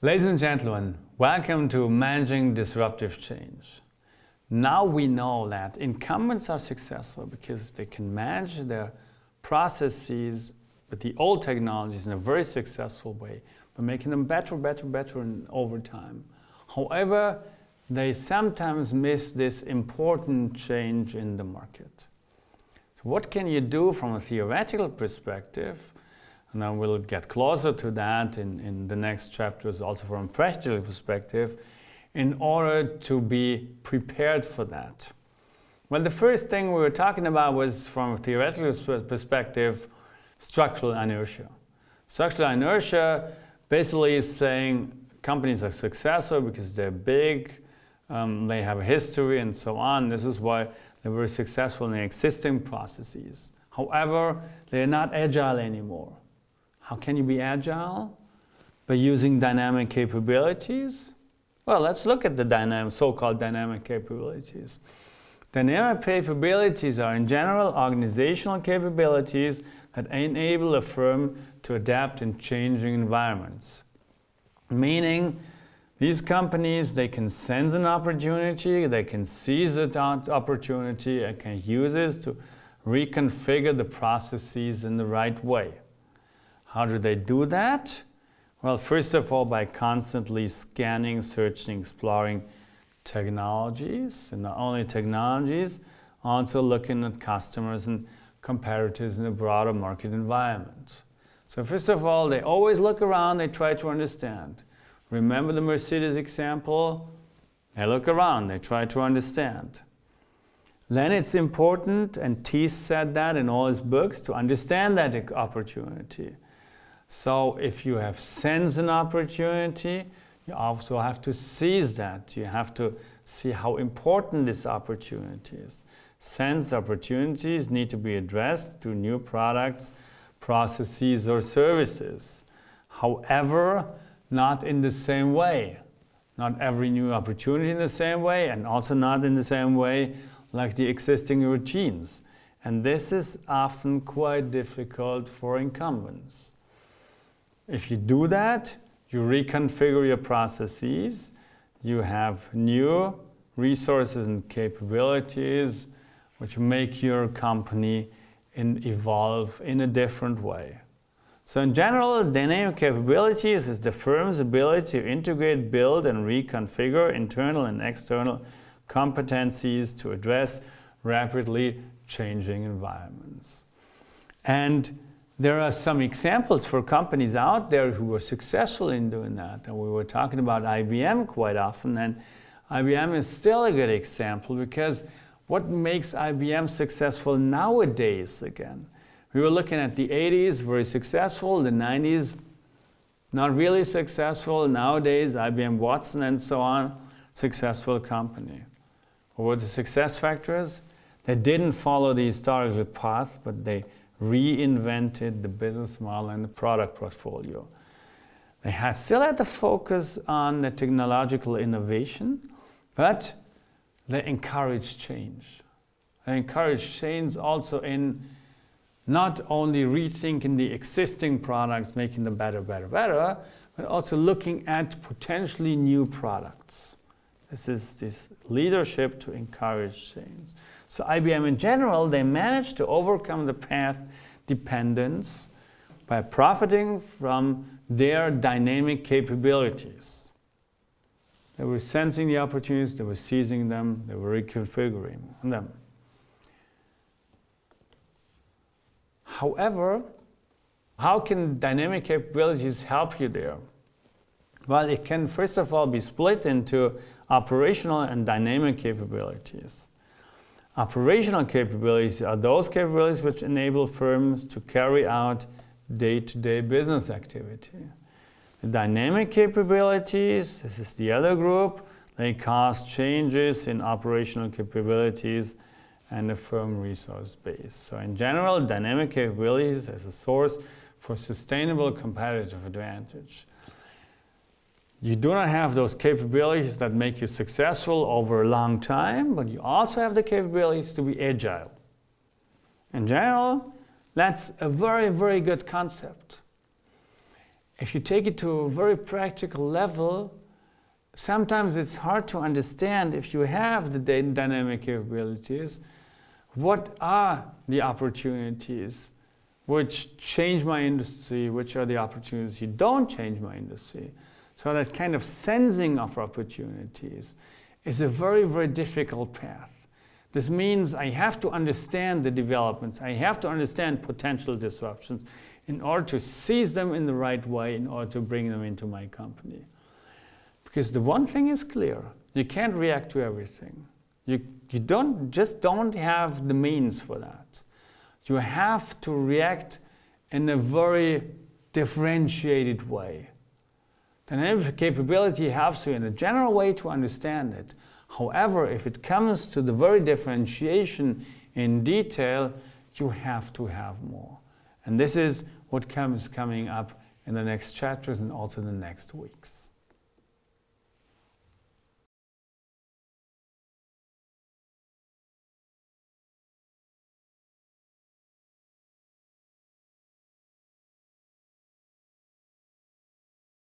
Ladies and gentlemen, welcome to Managing Disruptive Change. Now we know that incumbents are successful because they can manage their processes with the old technologies in a very successful way by making them better over time. However, they sometimes miss this important change in the market. So what can you do from a theoretical perspective? And I will get closer to that in the next chapters, also from a practical perspective, in order to be prepared for that. Well, the first thing we were talking about was, from a theoretical perspective, structural inertia. Structural inertia basically is saying companies are successful because they're big, they have a history and so on. This is why they're very successful in their existing processes. However, they're not agile anymore. How can you be agile? By using dynamic capabilities? Well, let's look at the so-called dynamic capabilities. Dynamic capabilities are, in general, organizational capabilities that enable a firm to adapt in changing environments. Meaning, these companies, they can sense an opportunity, they can seize that opportunity, and can use it to reconfigure the processes in the right way. How do they do that? Well, first of all, by constantly scanning, searching, exploring technologies, and not only technologies, also looking at customers and competitors in a broader market environment. So first of all, they always look around, they try to understand. Remember the Mercedes example? They look around, they try to understand. Then it's important, and Thies said that in all his books, to understand that opportunity. So if you have sensed an opportunity, you also have to seize that. You have to see how important this opportunity is. Sensed opportunities need to be addressed through new products, processes, or services. However, not in the same way. Not every new opportunity in the same way, and also not in the same way like the existing routines. And this is often quite difficult for incumbents. If you do that, you reconfigure your processes, you have new resources and capabilities which make your company evolve in a different way. So in general, dynamic capabilities is the firm's ability to integrate, build, and reconfigure internal and external competencies to address rapidly changing environments. And there are some examples for companies out there who were successful in doing that. And we were talking about IBM quite often, and IBM is still a good example because what makes IBM successful nowadays again? We were looking at the 80s, very successful, the 90s, not really successful. Nowadays, IBM Watson and so on, successful company. What were the success factors? They didn't follow the historical path, but they reinvented the business model and the product portfolio. They still had to focus on the technological innovation, but they encouraged change. They encouraged change also in not only rethinking the existing products, making them better, but also looking at potentially new products. This is this leadership to encourage change. So IBM in general, they managed to overcome the path dependence by profiting from their dynamic capabilities. They were sensing the opportunities, they were seizing them, they were reconfiguring them. However, how can dynamic capabilities help you there? Well, it can first of all be split into operational and dynamic capabilities. Operational capabilities are those capabilities which enable firms to carry out day-to-day business activity. The dynamic capabilities, this is the other group, they cause changes in operational capabilities and the firm resource base. So in general, dynamic capabilities is a source for sustainable competitive advantage. You do not have those capabilities that make you successful over a long time, but you also have the capabilities to be agile. In general, that's a very, very good concept. if you take it to a very practical level, sometimes it's hard to understand if you have the dynamic capabilities, what are the opportunities which change my industry, which are the opportunities you don't change my industry. So that kind of sensing of opportunities is a very, very difficult path. This means I have to understand the developments. I have to understand potential disruptions in order to seize them in the right way, in order to bring them into my company. Because the one thing is clear, you can't react to everything. You just don't have the means for that. You have to react in a very differentiated way. Dynamic capability helps you in a general way to understand it. However, if it comes to the very differentiation in detail, you have to have more. And this is what is coming up in the next chapters and also in the next weeks.